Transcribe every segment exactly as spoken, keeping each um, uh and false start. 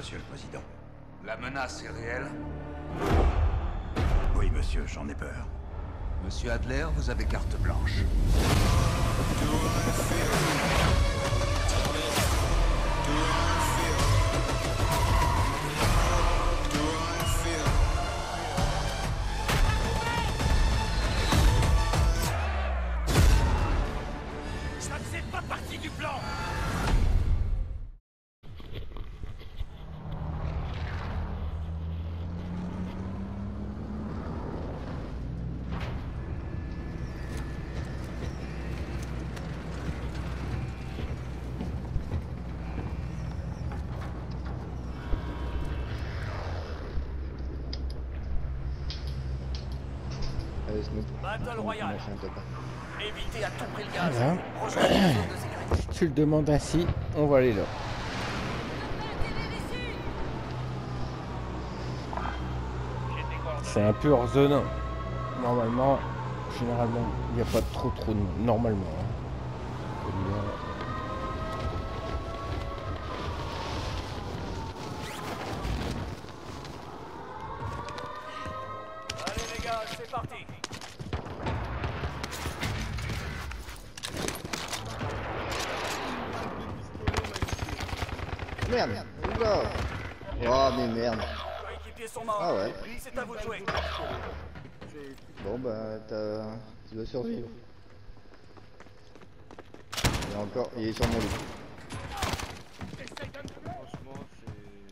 Monsieur le Président. La menace est réelle? Oui, monsieur, j'en ai peur. Monsieur Adler, vous avez carte blanche. Ça ne fait pas partie du plan. Battle Royale. Évitez à tout prix le gaz. Voilà. Rejoignez la zone de sécurité. Tu le demandes ainsi, on va aller là. C'est un peu hors zone. Normalement, généralement, il n'y a pas trop trop de monde. Normalement. Hein. Allez les gars, c'est parti. Merde, oula. Oh mais merde. Coéquipiers sont morts. Ah ouais. C'est à vous de jouer. Bon bah t'as... tu dois survivre. Il est encore... il est sur mon lit. Franchement, c'est...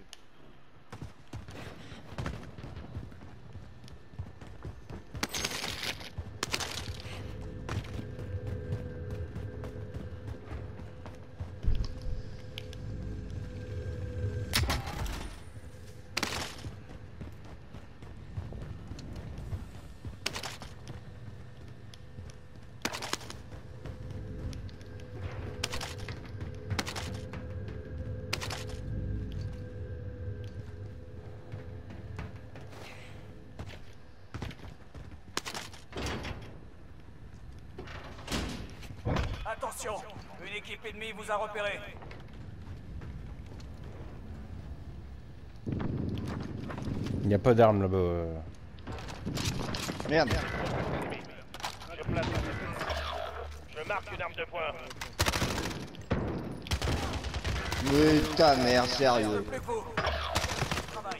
Attention, une équipe ennemie vous a repéré. Il n'y a pas d'armes là-bas. euh. Merde. Je place Je marque une arme de poing. Oui, ta mère, sérieux. Plus que vous. Travail.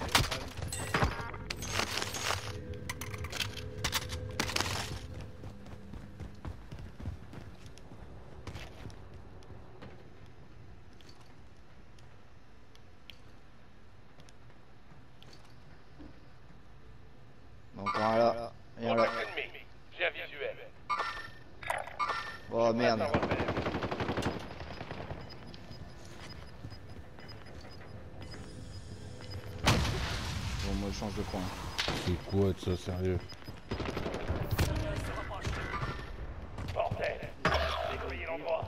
Encore un là. Et un là. Contact ennemi. J'ai un visuel. Oh merde. Un repère. Bon moi je change de coin. C'est quoi de ça, sérieux? Bordel. Débrouillez l'endroit.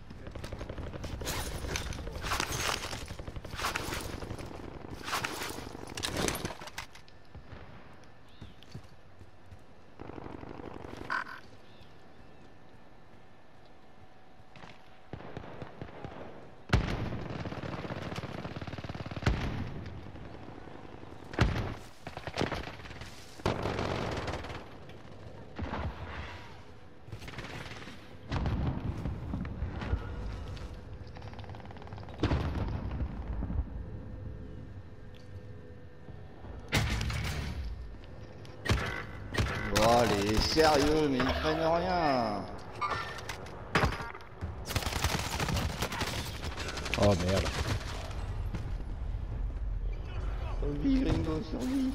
Oh allez, sérieux, mais ils prennent rien. Oh merde. Survie, Gringo, survie.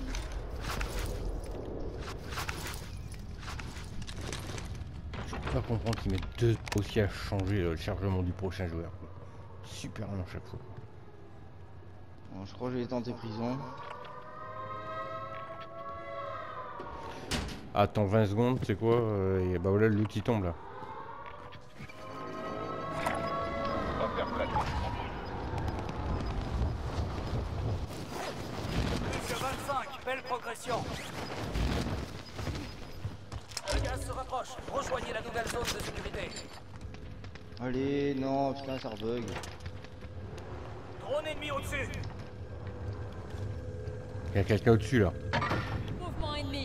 Je peux pas comprendre qu'ils mettent deux aussi à changer euh, le chargement du prochain joueur. Quoi. Super long chaque fois. Bon, je crois que je vais tenter prison. Attends vingt secondes, c'est quoi euh, et bah voilà l'outil tombe là. Repère prêt. Plus que vingt-cinq, belle progression. Le gaz se rapproche. Rejoignez la nouvelle zone de sécurité. Allez, non, putain, ça rebug. Drone ennemi au-dessus. Il y a quelqu'un au-dessus là. Mouvement ennemi.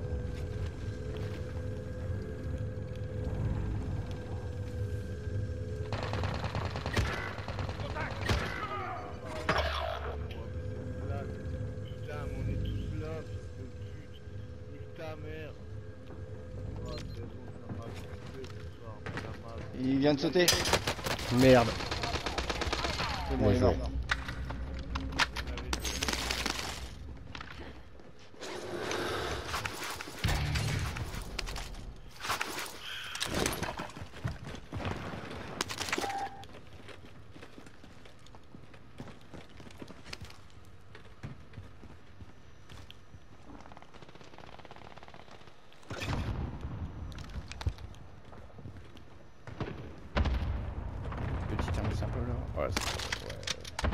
Putain, mais on est tous là, fils de pute. Nique ta mère. Oh, c'est bon, ça m'a coupé ce soir. Ça m'a- Il vient de sauter. Merde. C'est bon, Bien il est joué. mort. Petite arme simple là. Ouais, c'est- ouais.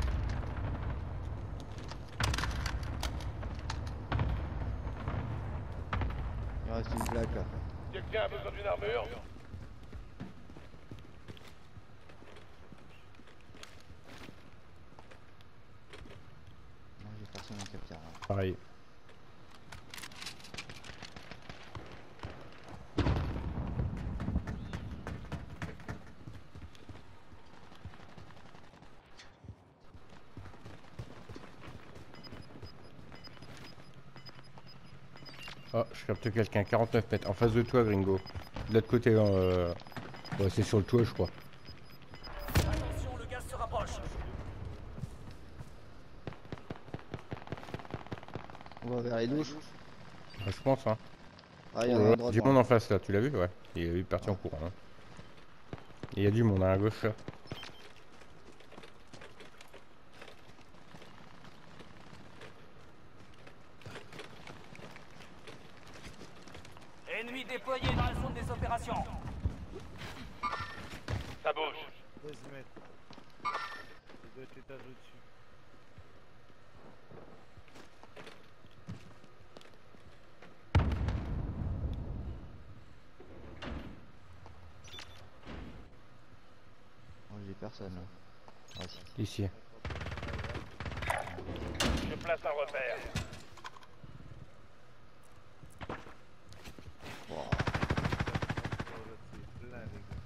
Il reste une plaque là. Quelqu'un a besoin d'une armure? Non, j'ai personne en capteur. Là. Pareil. Oh, je capte quelqu'un, quarante-neuf mètres, en face de toi, Gringo. De l'autre côté, euh... ouais, c'est sur le toit, je crois. Attention, le gaz se rapproche. On va vers les douches. Ouais, je pense, hein. Ah, il y en Oh a là un là, droit. du monde en face là, tu l'as vu? Ouais. Il est parti en courant. Hein. Et il y a du monde à gauche là. Ennemi déployé dans la zone des opérations. Ça bouge. Vas-y, mec. Il doit être étage au-dessus. Oh, j'ai personne là. Ah, si. Ici. Je place un repère. Oh, Oh, là, c'est plein, les gars.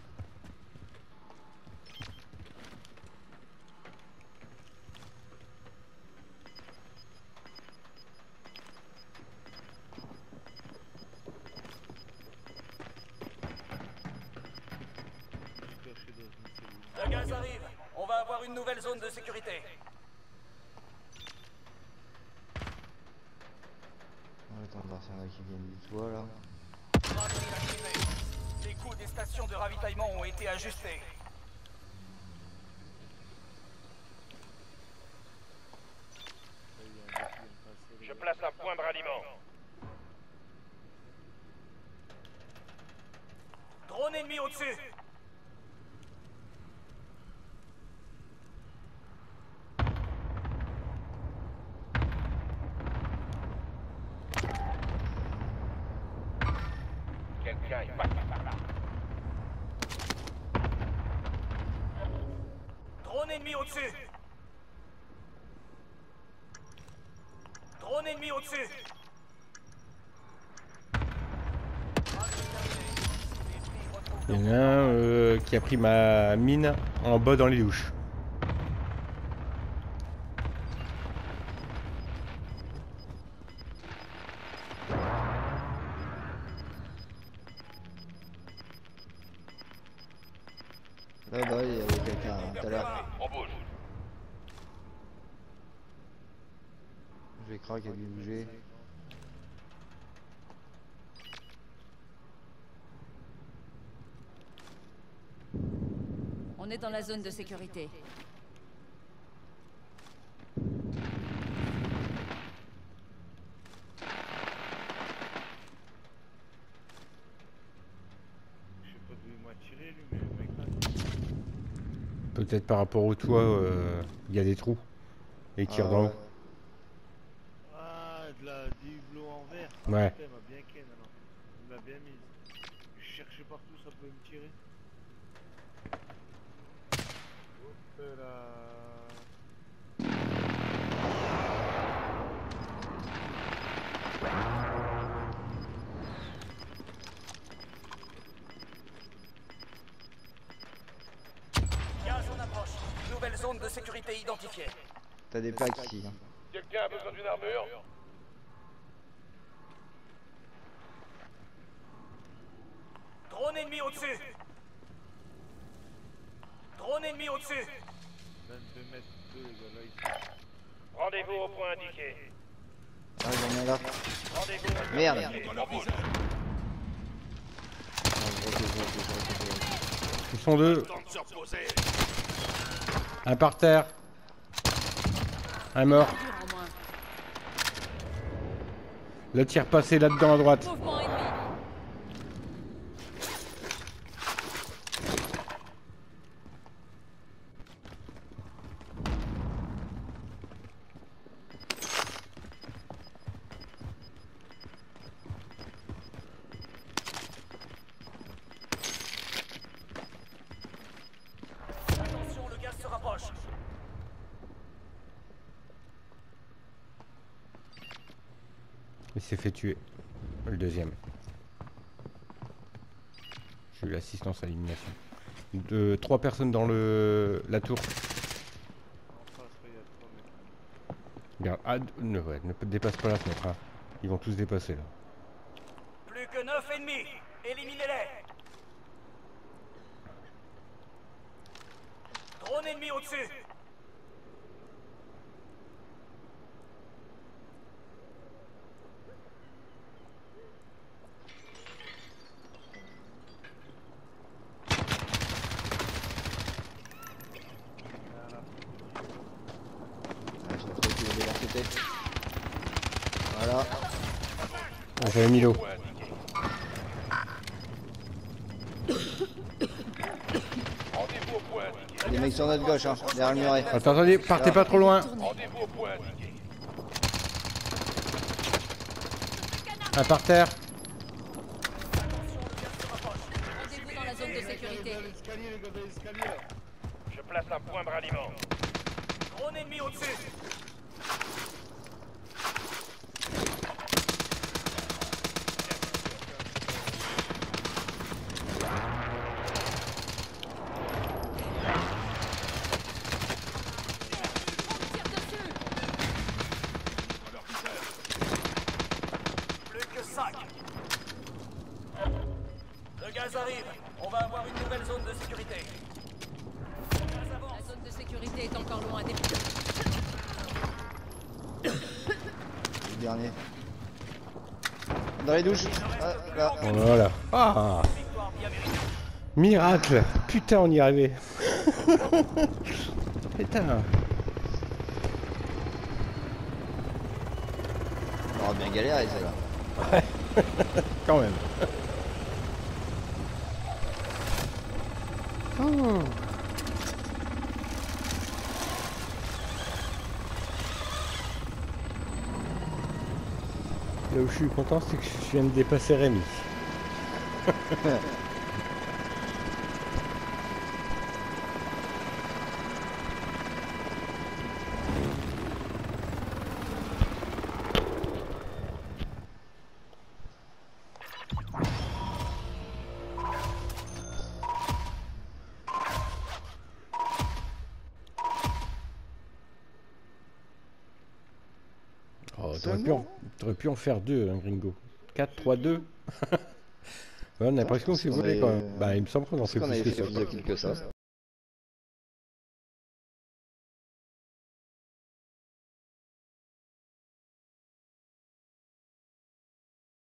Je suis caché dans une cellule. Le gaz arrive. On va avoir une nouvelle zone de sécurité. on attend de voir s'il y en a qui viennent du toit là. Bracelet activé. Les coûts des stations de ravitaillement ont été ajustés. Là, il y a un mec qui vient de passer, les Je gars. place un point de ralliement. Drone ennemi au-dessus. Quelqu'un est passé par là. Drone ennemi au-dessus. Drone ennemi au-dessus. Il y en a un euh, qui a pris ma mine en bas dans les douches. Là-bas, il y avait quelqu'un hein, tout à l'heure. On bouge. Je vais croire qu'il a dû bouger. On est dans la zone de sécurité. Je sais pas d'où il m'a tiré, lui, mais le mec là. Peut-être par rapport au toit, euh, il y a des trous. Et il tire Ah, dans ouais. l'eau. Ah, de la du hublot en verre. Ouais. Putain, il m'a bien ken alors. Il m'a bien mis. Je cherchais partout, ça pouvait me tirer. Hop là. zone de sécurité identifiée. T'as des plaques ici. Hein. Quelqu'un a besoin d'une armure? Drone ennemi au-dessus. Drone ennemi au-dessus. vingt-deux mètres deux, les gars, là, ici. Rendez-vous au point indiqué. Ah, j'en ai là. Rendez-vous au point Merde. indiqué. Ah, je vois, je vois, je vois, je vois, je vois. Ils sont deux. Un par terre. Un mort. Dur en moins. Le tir passé là-dedans à droite. Mouvement ennemi. Attention, le gaz se rapproche. Il s'est fait tuer. Le deuxième. J'ai eu l'assistance à l'élimination. De trois personnes dans le la tour. En face, là, il y a trois mecs. Regarde, ah, ne, ouais, ne dépasse pas la fenêtre. Hein. Ils vont tous dépasser là. Plus que neuf ennemis. Éliminez-les. Drone ennemi au-dessus. Ah, j'ai trouvé qu'il y avait R T T. Voilà. Ah, j'avais mis l'eau. Rendez-vous au point indiqué. Les mecs sur notre gauche, hein, derrière le muret. Attends, attendez, partez pas trop loin. Rendez-vous au point indiqué. Un par terre. Rendez-vous dans la zone de sécurité. L'escalier, les gars, dans l'escalier, là. Je place un point de ralliement. Drone ennemi au-dessus. Plus que cinq. Le gaz arrive. On va avoir une nouvelle zone de sécurité. Le gaz avance. La zone de sécurité est encore loin des... Le dernier. Dans les douches. Ah, là. Voilà. Ah, Victoire bien méritée. miracle. Putain, on y est arrivé. Putain. On aura bien galéré, celle-là. Quand même. Oh. Là où je suis content, c'est que je viens de dépasser Rémi. Oh, t'aurais pu, en... t'aurais pu en faire deux, hein, Gringo. quatre, trois, deux. Ouais, on a l'impression que c'est qu'on volé avait- quand même. Bah, il me semble qu'on en Parce fait qu'on plus avait que fait ça. plus de kills que ça.